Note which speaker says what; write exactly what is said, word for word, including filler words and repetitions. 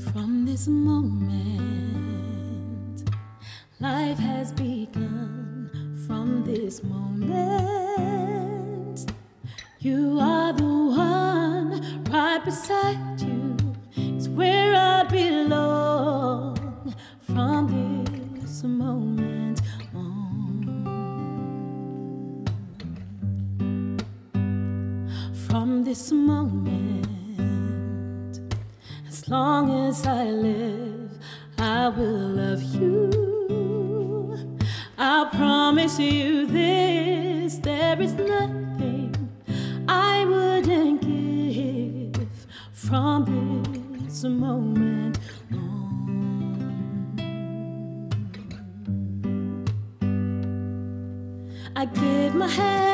Speaker 1: From this moment, life has begun. From this moment, you are the one. Right beside you is where I belong. From this moment on, from this moment, as long as I live, I will love you. I promise you this, there is nothing I wouldn't give. From this moment on, I give my hand